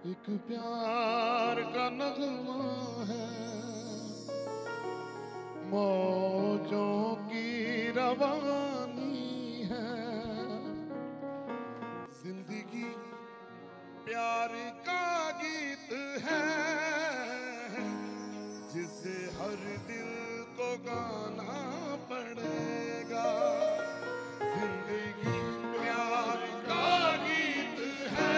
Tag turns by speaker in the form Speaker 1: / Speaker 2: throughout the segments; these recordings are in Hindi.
Speaker 1: एक प्यार का नगमा है, मौजों की रवानी है। जिंदगी प्यार का गीत है, जिसे हर दिल को गाना पड़ेगा। जिंदगी प्यार का गीत है,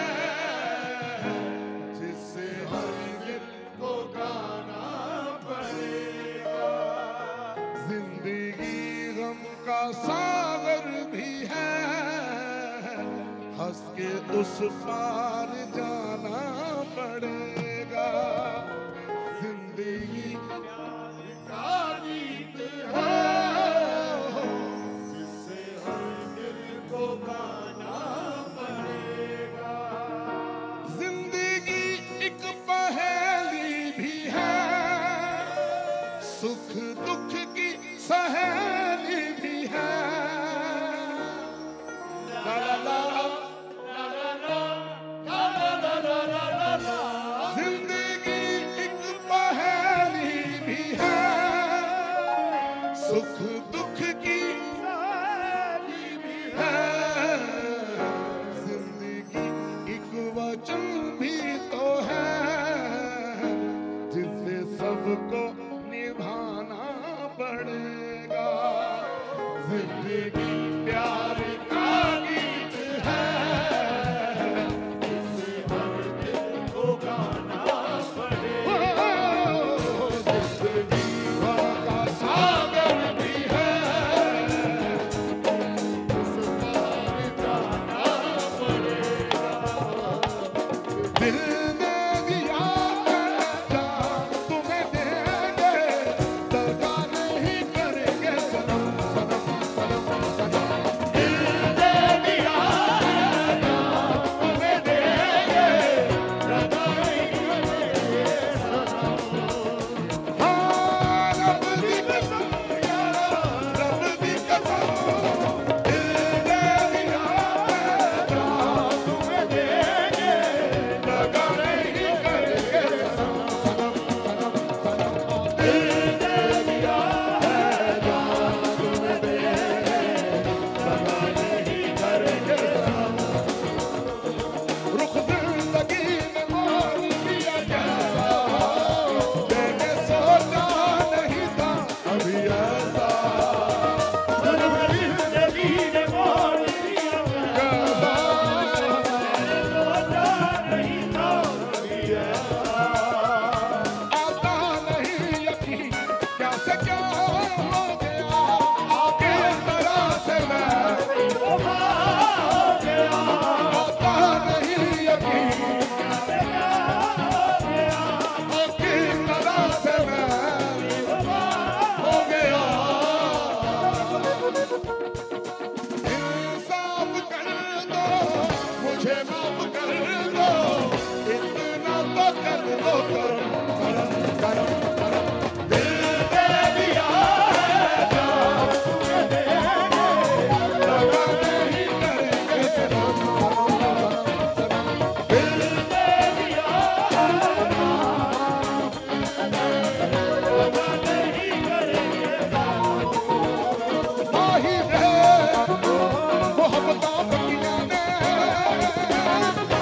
Speaker 1: जिसे हर दिल को गाना पड़ेगा। जिंदगी गम का सागर भी है, हंस के उस पार जाना पड़ेगा। जिंदगी प्यार का गीत है, जिसे हर दिल को गाना पड़ेगा। जिंदगी एक पहेली भी है, सुख दुख की सहेली भी है। ला ला ला जिंदगी एक पहेली भी है, सुख दुख की सहेली भी है। जिंदगी एक वचन भी तो है, जिसे सबको निभाना पड़ेगा। जिंदगी प्यार का गीत है, जिसे हर दिल को गाना पड़ेगा। जिंदगी गम का सागर भी है, उस पार जाना पड़ेगा। दिल ने दिया है जान तुम्हें देंगे, दगा नहीं करेंगे सनम सनम सनम सनम। दिल ने दिया है जान तुम्हें देंगे, दगा नहीं करेंगे सनम। हाँ रब दी कसम यार, रब दी कसम। दिल ने दिया है जान तुम्हें देंगे, दगा नहीं करेंगे सनम सनम सनम सनम। दिल ने दिया है जान तुम्हें देंगे, दगा नहीं करेंगे सनम। रुख जिंदगी में मोड़ दिया कैसा, मैंने सोचा नहीं था अभी ऐसा। रुख जिंदगी में मोड़ दिया कैसा, मैंने सोचा नहीं था अभी ऐसा। आता नहीं यकीन क्या से क्या हो गया, आके तरह से मैं वफा हो गया। आता नहीं यकीन क्या से क्या हो गया, आके तरह से मैं वफा हो गया। इंसाफ कर दो, मुझे माफ कर दो, इतना तो कर दो करम करम करम करम। दिल दे दिया है जान तुम्हें देंगे, दगा नहीं करेंगे सनम सनम सनम। दिल दे दिया है जान, दगा नहीं करेंगे सनम। माही है मोहब्बतां बगियां ने,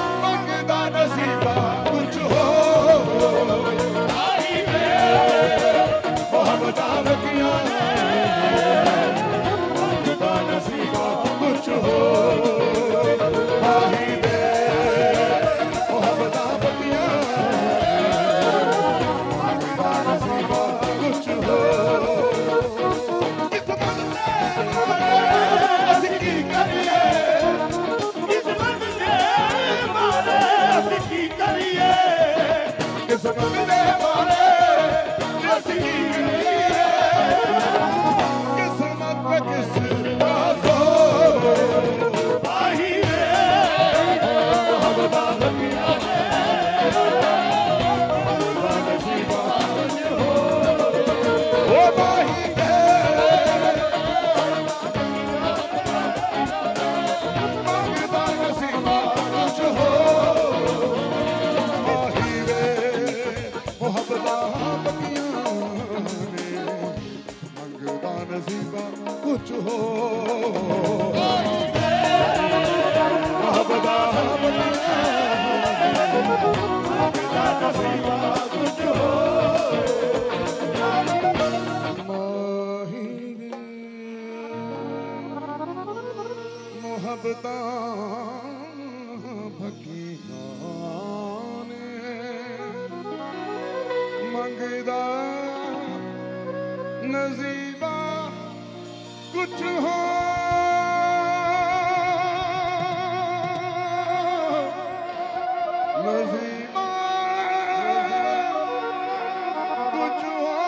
Speaker 1: मंगदा नजीबा कुछ हो नजीबा कुछ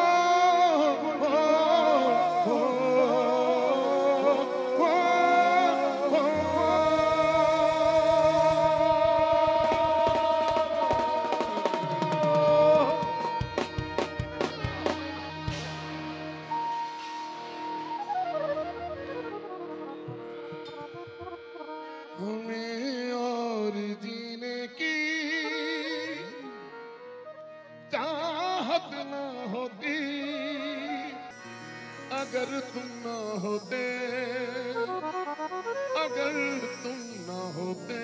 Speaker 1: हमें और जीने की चाहत न होती अगर तुम न होते अगर तुम न होते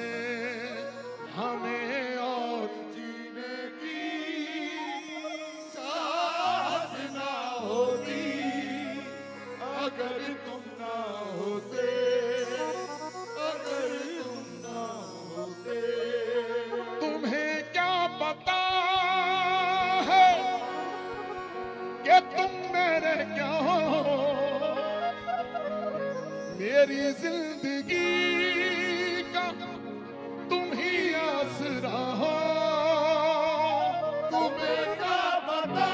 Speaker 1: हमें और जीने की चाहत न होती अगर तुम न होते तुम्हें क्या पता है कि तुम मेरे क्या हो मेरी जिंदगी का तुम ही आसरा हो तुम्हें क्या पता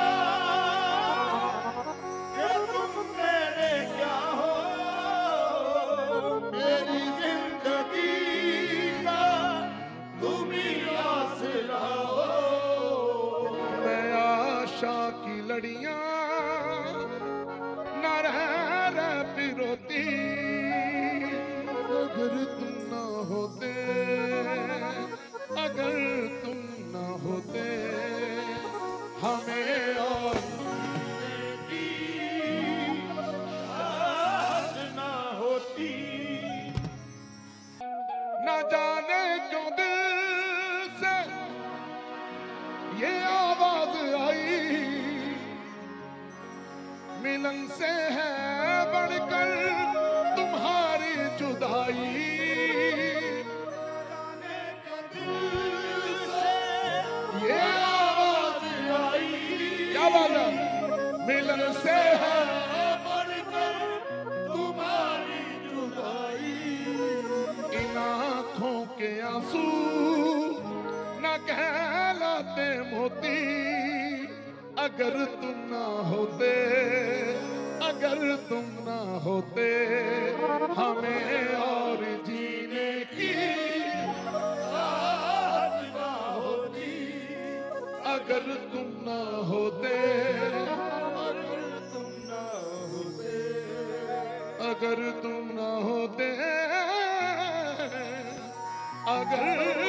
Speaker 1: कि तुम मेरे क्या हो मेरी जिंदगी का तुम ही आसरा हो मैं आशा की लड़ियां न रह पिरोती अगर तुम न होते अगर तुम न होते हमें और न होती न जाने क्यों दिल से ये आवाज आई मिलन से है बढ़कर तुम्हारी जुदाई ये आवाज आई क्या बात है मिलन से है बढ़कर तुम्हारी जुदाई इन आँखों के आंसू न कहलाते मोती अगर तुम ना होते अगर तुम ना होते हमें और जीने की आस ना होती अगर तुम ना होते अगर तुम ना होते अगर तुम ना होते अगर